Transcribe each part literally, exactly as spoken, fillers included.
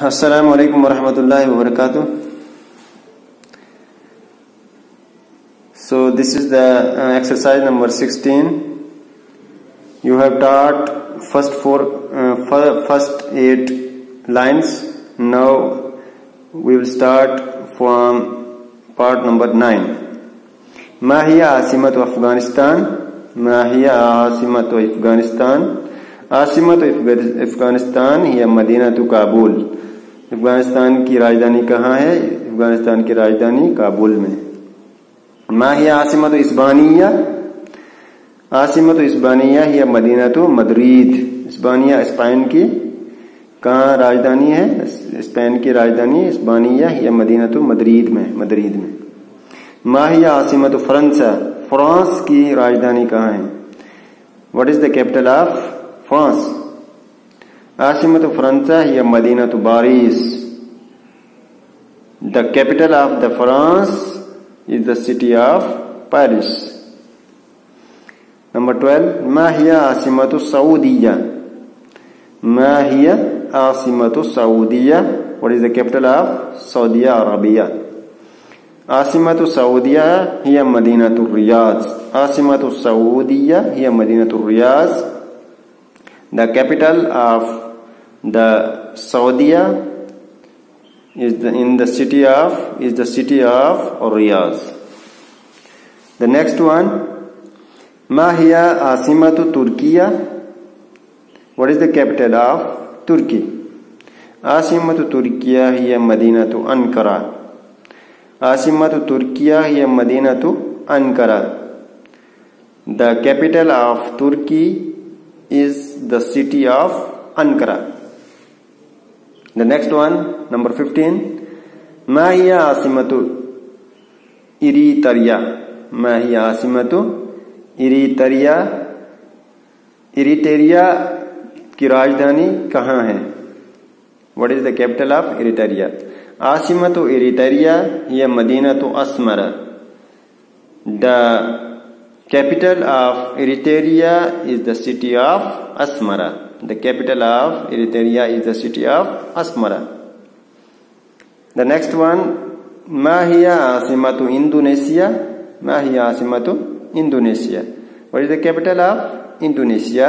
Assalamu alaikum warahmatullahi wabarakatuh. So this is the uh, exercise number sixteen. You have taught first four, uh, first eight lines. Now we will start from part number nine. Ma hiya asimatu Afghanistan? Ma hiya asimatu Afghanistan? आसिमत Afghanistan या मदीना तो काबुल। अफगानिस्तान की राजधानी कहाँ है? अफगानिस्तान की राजधानी काबुल में। माहिया आसिमत इस्बानिया? आसिमत इस्बानिया या मदीना तो मद्रिद। इस्बानिया स्पेन की कहाँ राजधानी है? स्पेन की राजधानी इस्बानिया या मदीना तो मद्रिद में मद्रिद में। माहिया आसिमत फ्रांसा? फ्रांस की राजधानी कहाँ है? What is the capital of France? आसिमत फ्रांसा या मदीना तो बारिस। The capital of the France is the city of Paris. Number twelve, मा हिया आसिमत सऊदिया? मा हिया आसिमत सऊदिया? What is the capital of Saudi Arabia? आसिमत सऊदिया हिया मदीना तो रियाज। आसिमत सऊदिया हिया मदीना तो रियाज। The capital of the Saudi is the, in the city of is the city of Riyadh. The next one, Ma hiya asimatu Turkiya? What is the capital of Turkey? Asimatu Turkiya hiya madinatu Ankara. Asimatu Turkiya hiya madinatu Ankara. The capital of Turkey is the city of Ankara. The next one, number fifteen, Ma hiya asimatu Eritrea? Ma hiya asimatu Eritrea? Eritrea की राजधानी कहाँ है? What is the capital of Eritrea? आसिमतु Eritrea हिया मदीनतु अस्मरा. The capital of Eritrea is the city of Asmara. The capital of Eritrea is the city of Asmara. The next one, Ma hiya asimatu Indonesia? Ma hiya asimatu Indonesia? What is the capital of Indonesia?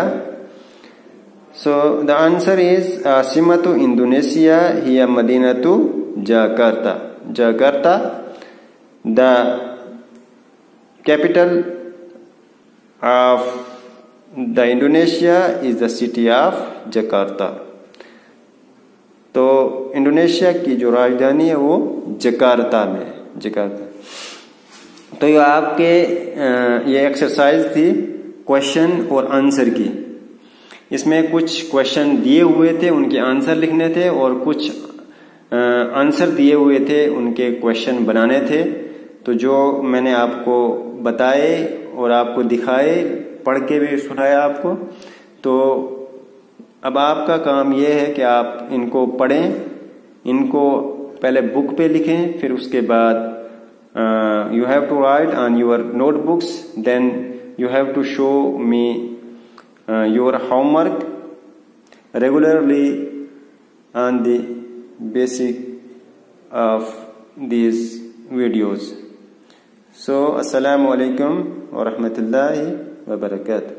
So the answer is asimatu Indonesia hiya madinatu Jakarta. Jakarta. The capital of the Indonesia is the city of Jakarta. तो Indonesia की जो राजधानी है वो Jakarta में Jakarta. तो ये आपके ये एक्सरसाइज थी क्वेश्चन और आंसर की। इसमें कुछ क्वेश्चन दिए हुए थे, उनके आंसर लिखने थे, और कुछ आंसर दिए हुए थे, उनके क्वेश्चन बनाने थे। तो जो मैंने आपको बताए और आपको दिखाए, पढ़ के भी सुनाया आपको, तो अब आपका काम ये है कि आप इनको पढ़ें, इनको पहले बुक पे लिखें, फिर उसके बाद you have to write on your notebooks, then you have to show me your homework regularly on the basic of these videos. So, assalamu alaikum wa rahmatullahi wa barakatuh.